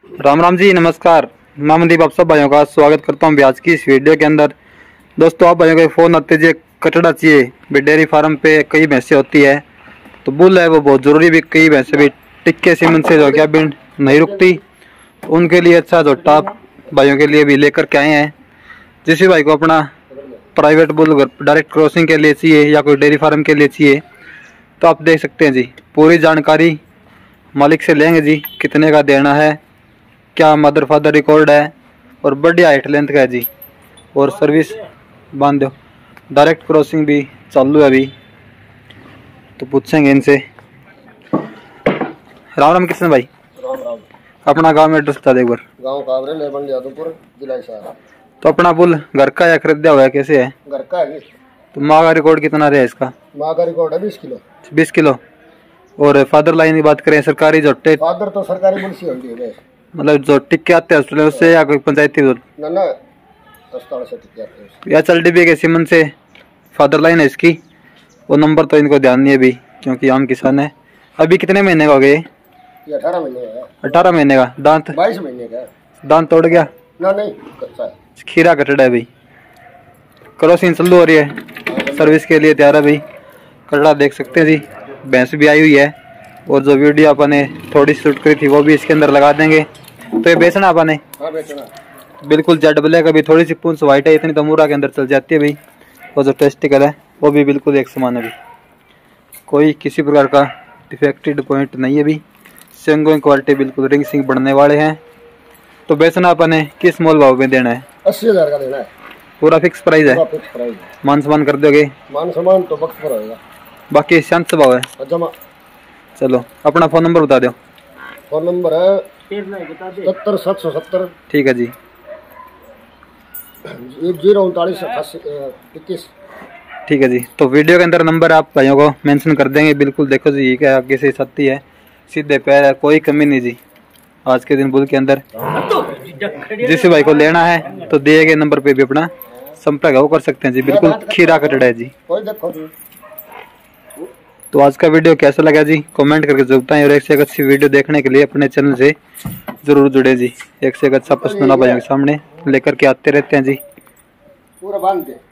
राम राम जी, नमस्कार। मैं मनदीप आप सब भाइयों का स्वागत करता हूं आज की इस वीडियो के अंदर। दोस्तों, आप भाइयों को फ़ोन आते जी कटड़ा चाहिए भी। डेयरी फार्म पे कई भैंसें होती है तो बुल है वो बहुत ज़रूरी भी। कई भैंसें भी टिक्के सीमन से जो क्या भी नहीं रुकती, उनके लिए अच्छा जो टॉप भाइयों के लिए भी लेकर के आए हैं। जिस भी भाई को अपना प्राइवेट बुल डायरेक्ट क्रॉसिंग के लिए चाहिए या कोई डेयरी फार्म के लिए चाहिए तो आप देख सकते हैं जी। पूरी जानकारी मालिक से लेंगे जी, कितने का देना है, क्या मदर फादर रिकॉर्ड है और बढ़िया हाइट लेंथ का है जी। और सर्विस बांध दो, डायरेक्ट क्रॉसिंग भी चालू है अभी, तो पूछेंगे इनसे। राम राम कृष्ण भाई। राम राम। अपना गांव में एड्रेस बता दे एक बार। गाँव काबरे लेबन यादवपुर, जिला हिसार। तो अपना पुल घर का या खरीदा हुआ है, कैसे है? घर का है। तो माँ का रिकॉर्ड कितना रहा इसका? माँ का रिकॉर्ड है 20 किलो। 20 किलो। और फादर लाइन की बात करें, सरकारी जोटे फादर तो सरकारी मुंशी होती है, मतलब जो टिक्के आते हैं हॉस्पिटल उससे या कोई पंचायती ना ना अस्पताल से टिक जाते हैं या चल डीबी के सीमन से फादर लाइन है इसकी। वो नंबर तो इनको ध्यान नहीं है अभी, क्योंकि आम किसान है। अभी कितने महीने का हो गए? ये 18 महीने का है। 18 महीने का। दांत 22 महीने का है। दांत तोड़ गया? ना नहीं, कच्चा है। खीरा कटड़ा है भाई। क्रॉसिंग चालू हो रही है, सर्विस के लिए तैयार है भाई। कटड़ा देख सकते हैं जी, भैंस भी आई हुई है। और जो वीडियो अपने थोड़ी शूट करी थी वो भी इसके अंदर लगा देंगे। तो ये बेचना अपने? हाँ बेचना। बिल्कुल जेड ब्लैक। अभी थोड़ी सी पूंछ वाइट है, इतनी तो मूरा के अंदर चल जाती है भाई। और जो टेस्टिकल है वो भी बिल्कुल एक समान है भाई, कोई किसी प्रकार का डिफेक्टेड पॉइंट नहीं है भाई। सिंगों क्वालिटी बिल्कुल रिंग सिंग बढ़ने वाले हैं। तो बेचना अपने किस मोल भाव में देना है? 80,000 का देना है। पूरा फिक्स प्राइस है? पूरा फिक्स प्राइस है। मान सम्मान कर दोगे? मान सम्मान तो वक्त पर होगा, बाकी शांत स्वभाव है। जमा। चलो अपना फ़ोन नंबर बता दो। फोन नंबर है 77,770। ठीक है जी। 0398821। ठीक है जी। तो वीडियो के अंदर नंबर आप भाइयों को मेंशन कर देंगे। बिल्कुल देखो जी, क्या आगे से सत्ती है, सीधे पैर है, कोई कमी नहीं जी आज के दिन बुल के अंदर। जिस भाई को लेना है तो दिए गए नंबर पे भी अपना संपर्क वो कर सकते हैं जी। बिल्कुल खीरा कटड़ा है जी। तो आज का वीडियो कैसा लगा जी, कमेंट करके जरूर बताएं। और एक से एक अच्छी वीडियो देखने के लिए अपने चैनल से जरूर जुड़े जी। एक से एक अच्छा पसंद भाइयों के सामने लेकर के आते रहते हैं जी। पूरा बांध दे।